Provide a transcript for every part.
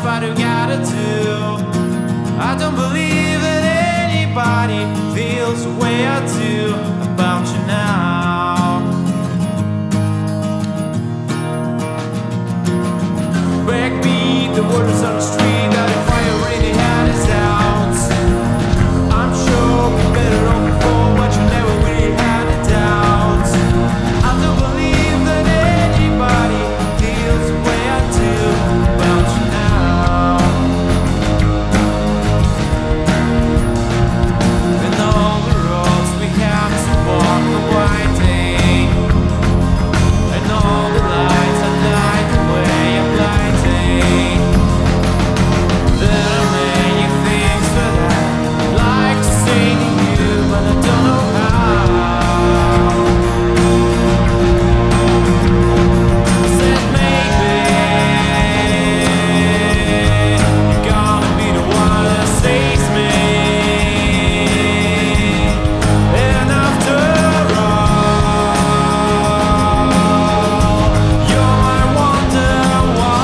what you gotta do. I don't believe that anybody feels the way I do about you now. Backbeat, the word is on the street that if I already had his doubts, I'm sure we better off before what you never really had a doubt. I don't believe that anybody feels the way I do about you now. And all the roads we have to walk the winding, and all the lights that light the way I'm blinding. There are many things that I'd like to say to you, but I don't know how. I said maybe you're gonna be the one that saves me. And after all, you're my wonderwall.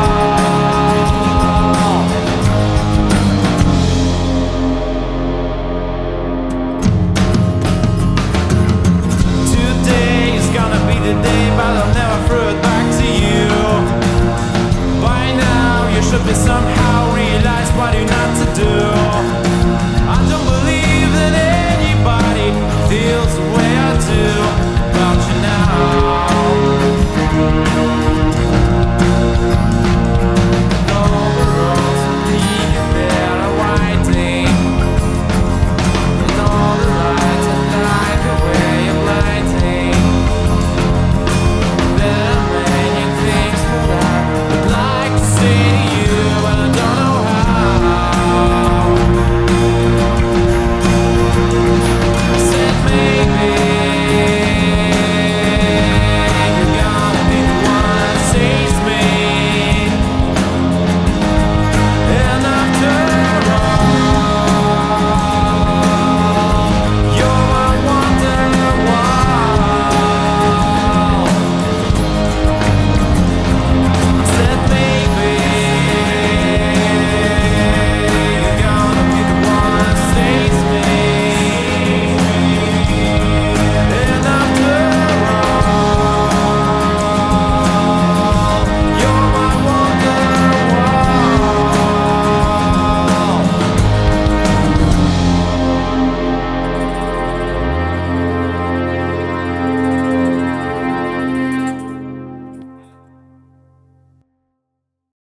Today is gonna be the day, but I'll never throw it back to you. By now you should be somehow